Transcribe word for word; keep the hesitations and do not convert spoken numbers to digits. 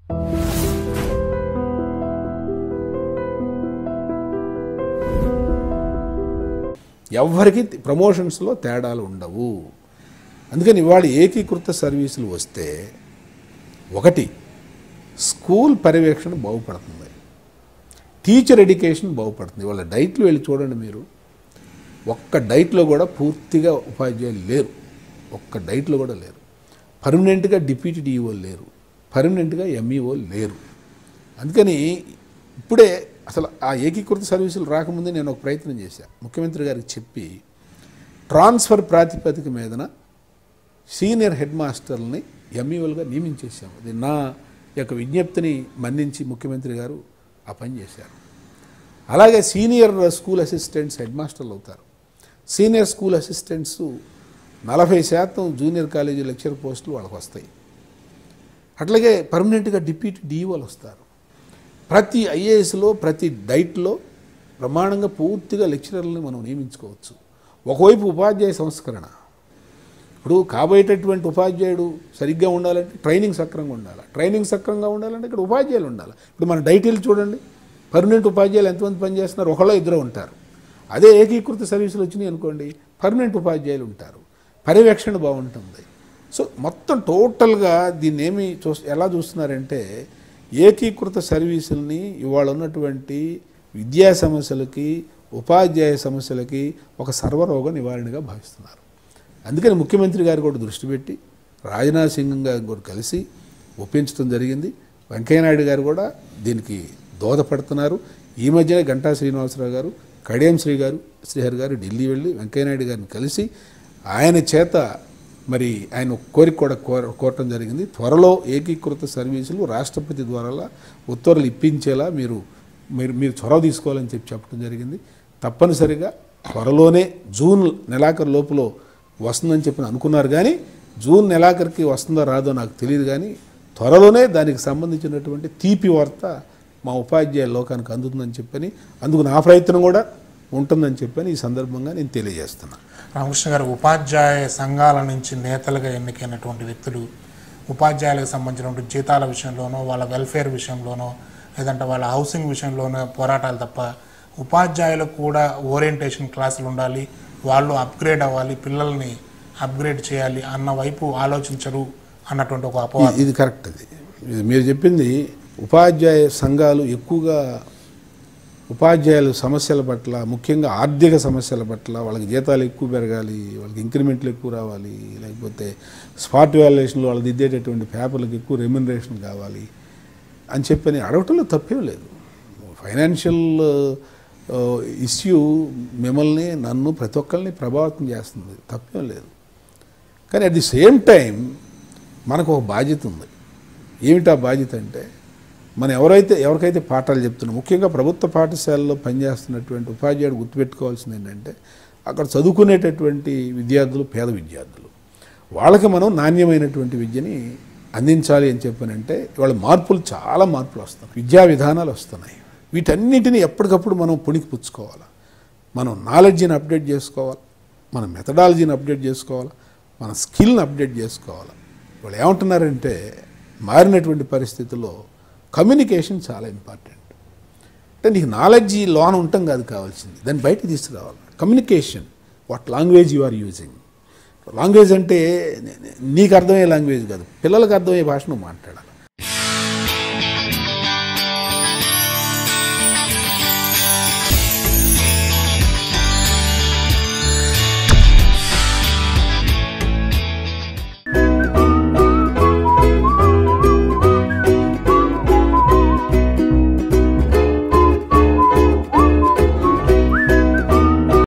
ఎవరికి ప్రమోషన్స్లో తేడాలు ఉండవు. అందుకని ఇవాళ ఏకీకృత సర్వీసులు వస్తే ఒకటి స్కూల్ పర్యవేక్షణ బాగుపడుతుంది, టీచర్ ఎడ్యుకేషన్ బాగుపడుతుంది. ఇవాళ డైట్లు వెళ్ళి చూడండి మీరు, ఒక్క డైట్లో కూడా పూర్తిగా ఉపాధ్యాయులు లేరు, ఒక్క డైట్లో కూడా లేరు. పర్మనెంట్గా డిప్యూటీ డిఈఓలు లేరు, పర్మనెంట్గా ఎంఈఓలు లేరు. అందుకని ఇప్పుడే అసలు ఆ ఏకీకృత సర్వీసులు రాకముందే నేను ఒక ప్రయత్నం చేశాను, ముఖ్యమంత్రి గారికి చెప్పి ట్రాన్స్ఫర్ ప్రాతిపదిక మీదన సీనియర్ హెడ్ మాస్టర్లని ఎంఈఓలుగా నియమించేసాము. అది నా యొక్క విజ్ఞప్తిని మన్నించి ముఖ్యమంత్రి గారు ఆ పని చేశారు. అలాగే సీనియర్ స్కూల్ అసిస్టెంట్స్ హెడ్ మాస్టర్లు అవుతారు. సీనియర్ స్కూల్ అసిస్టెంట్స్ నలభై శాతం జూనియర్ కాలేజీ లెక్చర్ పోస్టులు వాళ్ళకి వస్తాయి. అట్లాగే పర్మనెంట్గా డిప్యూటీ డిఈఓలు వస్తారు. ప్రతి ఐఏఎస్లో ప్రతి డైట్లో ప్రమాణంగా పూర్తిగా లెక్చరర్లని మనం నియమించుకోవచ్చు. ఒకవైపు ఉపాధ్యాయ సంస్కరణ, ఇప్పుడు కాబోయేటటువంటి ఉపాధ్యాయుడు సరిగ్గా ఉండాలంటే ట్రైనింగ్ సక్రంగా ఉండాలి, ట్రైనింగ్ సక్రంగా ఉండాలంటే ఇక్కడ ఉపాధ్యాయులు ఉండాలి. ఇప్పుడు మన డైటీలు చూడండి, పర్మనెంట్ ఉపాధ్యాయులు ఎంతమంది పనిచేస్తున్నారు, ఒకళ్ళో ఇద్దరు ఉంటారు. అదే ఏకీకృత సర్వీసులు వచ్చినాయి అనుకోండి, పర్మనెంట్ ఉపాధ్యాయులు ఉంటారు, పర్యవేక్షణ బాగుంటుంది. సో మొత్తం టోటల్గా దీన్ని ఏమి చూ ఎలా చూస్తున్నారంటే ఏకీకృత సర్వీసుల్ని ఇవాళ ఉన్నటువంటి విద్యా సమస్యలకి ఉపాధ్యాయ సమస్యలకి ఒక సర్వరోగ నివారణగా భావిస్తున్నారు. అందుకని ముఖ్యమంత్రి గారు కూడా దృష్టి పెట్టి రాజ్నాథ్ సింగ్ గారు కూడా కలిసి ఒప్పించడం జరిగింది. వెంకయ్యనాయుడు గారు కూడా దీనికి దోహదపడుతున్నారు. ఈ మధ్యనే గంటా శ్రీనివాసరావు గారు, కడియం శ్రీ గారు శ్రీహరి గారు ఢిల్లీ వెళ్ళి వెంకయ్యనాయుడు గారిని కలిసి ఆయన చేత మరి ఆయన కోరిక కూడా కోర కోరటం జరిగింది. త్వరలో ఏకీకృత సర్వీసులు రాష్ట్రపతి ద్వారా ఉత్తర్వులు ఇప్పించేలా మీరు మీరు మీరు చొరవ తీసుకోవాలని చెప్పి చెప్పడం జరిగింది. తప్పనిసరిగా త్వరలోనే జూన్ నెలాఖరు లోపల వస్తుందని చెప్పి అనుకున్నారు, కానీ జూన్ నెలాఖరికి వస్తుందో రాదో నాకు తెలియదు, కానీ త్వరలోనే దానికి సంబంధించినటువంటి తీపి వార్త మా ఉపాధ్యాయ లోకానికి అందుతుందని చెప్పని, అందుకు నా ప్రయత్నం కూడా ఉంటుందని చెప్పని ఈ సందర్భంగా నేను తెలియజేస్తున్నాను. రామకృష్ణ గారు, ఉపాధ్యాయ సంఘాల నుంచి నేతలుగా ఎన్నికైనటువంటి వ్యక్తులు ఉపాధ్యాయులకు సంబంధించినటువంటి జీతాల విషయంలోనో వాళ్ళ వెల్ఫేర్ విషయంలోనో లేదంటే వాళ్ళ హౌసింగ్ విషయంలోనో పోరాటాలు తప్ప ఉపాధ్యాయులకు కూడా ఓరియంటేషన్ క్లాసులు ఉండాలి, వాళ్ళు అప్గ్రేడ్ అవ్వాలి, పిల్లల్ని అప్గ్రేడ్ చేయాలి అన్న వైపు ఆలోచించరు అన్నటువంటి ఒక అపవాదం. ఇది కరెక్ట్. అది మీరు చెప్పింది. ఉపాధ్యాయ సంఘాలు ఎక్కువగా ఉపాధ్యాయుల సమస్యల పట్ల, ముఖ్యంగా ఆర్థిక సమస్యల పట్ల, వాళ్ళకి జీతాలు ఎక్కువ పెరగాలి, వాళ్ళకి ఇంక్రిమెంట్లు ఎక్కువ రావాలి, లేకపోతే స్పాట్ వాల్యుయేషన్లో వాళ్ళు దిద్దేటటువంటి పేపర్లకు ఎక్కువ రెమ్యునరేషన్ కావాలి అని చెప్పని అడగటంలో తప్పేం లేదు. ఫైనాన్షియల్ ఇష్యూ మిమ్మల్ని నన్ను ప్రతి ఒక్కరిని ప్రభావితం చేస్తుంది, తప్పేం లేదు. కానీ అట్ ది సేమ్ టైం మనకు ఒక బాధ్యత ఉంది. ఏమిటా బాధ్యత అంటే, మనం ఎవరైతే ఎవరికైతే పాఠాలు చెప్తున్నాం, ముఖ్యంగా ప్రభుత్వ పాఠశాలలో పనిచేస్తున్నటువంటి ఉపాధ్యాయుడు గుర్తుపెట్టుకోవాల్సింది ఏంటంటే, అక్కడ చదువుకునేటటువంటి విద్యార్థులు పేద విద్యార్థులు, వాళ్ళకి మనం నాణ్యమైనటువంటి విద్యని అందించాలి అని చెప్పనంటే ఇవాళ మార్పులు చాలా మార్పులు వస్తున్నాయి, విద్యా విధానాలు వస్తున్నాయి. వీటన్నిటిని ఎప్పటికప్పుడు మనం పుణికి పుచ్చుకోవాలి, మనం నాలెడ్జ్ని అప్డేట్ చేసుకోవాలి, మన మెథడాలజీని అప్డేట్ చేసుకోవాలి, మన స్కిల్ని అప్డేట్ చేసుకోవాలి. వాళ్ళు ఏమంటున్నారంటే మారినటువంటి పరిస్థితుల్లో కమ్యూనికేషన్ చాలా ఇంపార్టెంట్. అంటే నీకు నాలెడ్జ్ లోన ఉండటం కాదు కావాల్సింది, దాన్ని బయటకు తీసుకురావాలి. Communication, what language you are using. Language అంటే నీకు అర్థమయ్యే లాంగ్వేజ్ కాదు, పిల్లలకు అర్థమయ్యే భాష నువ్వు మాట్లాడాలి.